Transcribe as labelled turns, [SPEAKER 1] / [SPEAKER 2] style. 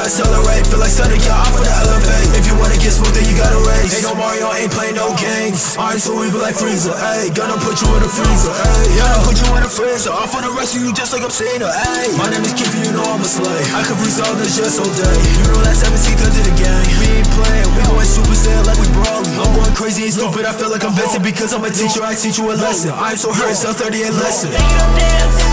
[SPEAKER 1] accelerate. Feel like Sonic, yeah, I'm for the elevate. If you wanna get smooth, then you gotta race. Ain't no Mario, ain't playing no games. I'm so evil like Frieza, ayy. Gonna put you in a freezer, ayy. Gonna put you in a freezer. I'm for the rest of you just like I'm Cena, ayy. My name is Kiffy, you know I'm a slay. I can freeze all this just all day. You know that 17th to the game. We ain't playing, we going Super Saiyan like we brawling. I'm going crazy and stupid, I feel like I'm Benson because I'm a teacher, I teach you a lesson. I'm so hurt, so 38 lesson.